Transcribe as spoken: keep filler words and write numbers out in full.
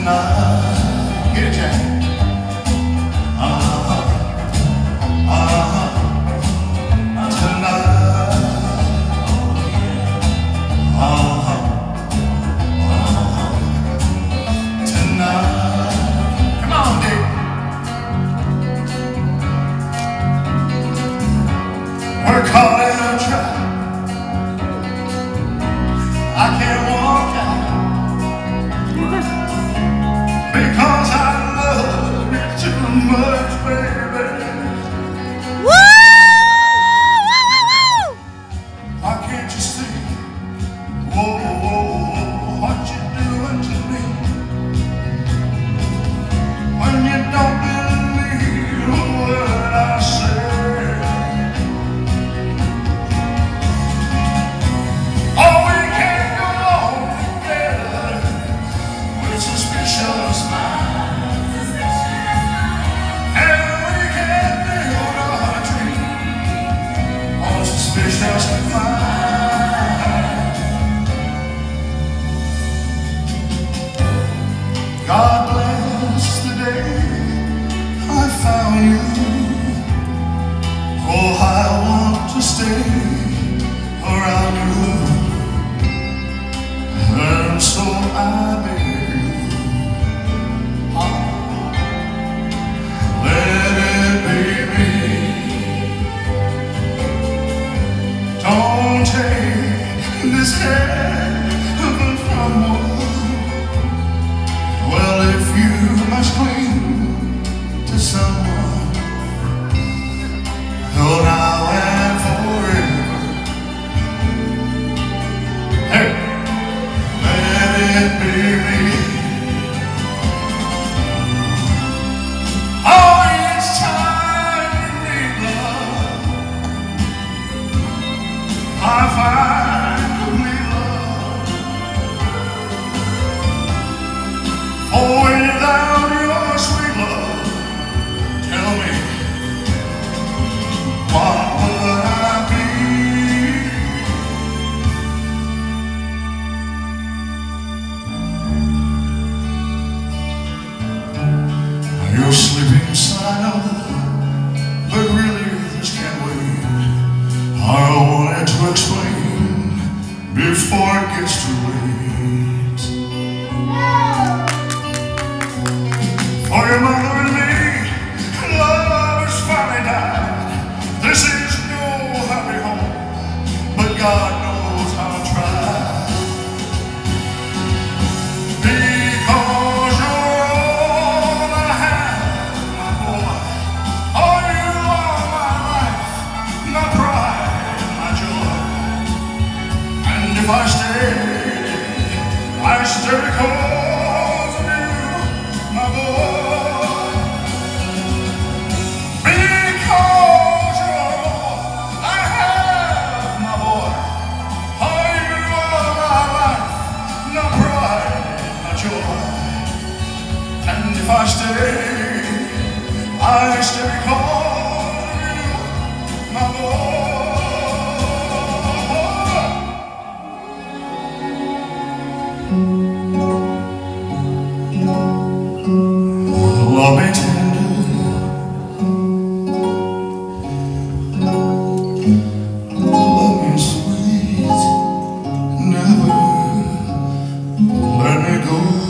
tonight. Get it, Jack. Uh-huh, uh-huh, tonight. Uh-huh, uh-huh, tonight. Come on, Dick. We're caught in a trap. I can't walk out because I love you too much, baby. Woo! Why can't you see? Whoa, whoa, whoa, what you doing to me? When you don't believe what I say. Oh, we can't go on together with suspicious minds, and we can't build our dream on suspicious minds. God bless the day I found you. Oh, I want to stay around you. And so I beg you, let it be me. Don't take this heaven from one. Well, if you must cling to someone, oh, now and forever. Hey! Let it be me. Oh, it's time to make love. I find complete love. For without your sweet love, tell me, what would I be? You're sleeping, son, I know, but really this can't wait. I wanted to explain before it gets too late. For your mother and me, love has finally died. This is no happy home, but God knows how to try. Because you're all I have, my boy. Oh, you are my life, my pride, my joy. And if I stay, I stay because of you, my boy. Because you're all I have, my boy. Oh, you are my life, my pride, my joy. And if I stay, I stay because of you, my boy. Love me tender, love me sweet, never let me go.